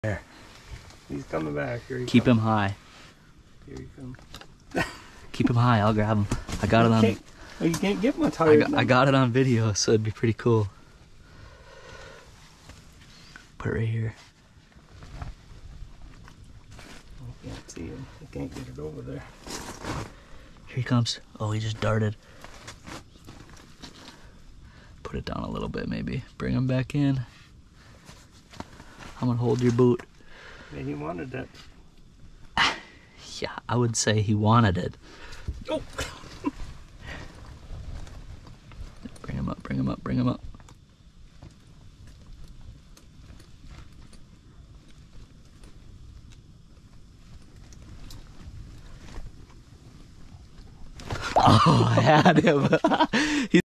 There. He's coming back. Here he Keep comes. him high. Here he comes. Keep him high. I'll grab him. I got it on. You can't get much higher. I got it on video, so it'd be pretty cool. Put it right here. I can't see him. I can't get it over there. Here he comes. Oh, he just darted. Put it down a little bit, maybe. Bring him back in. I'm gonna hold your boot. Yeah, he wanted that. Yeah, I would say he wanted it. Oh. Bring him up, bring him up, bring him up. Oh, I had him.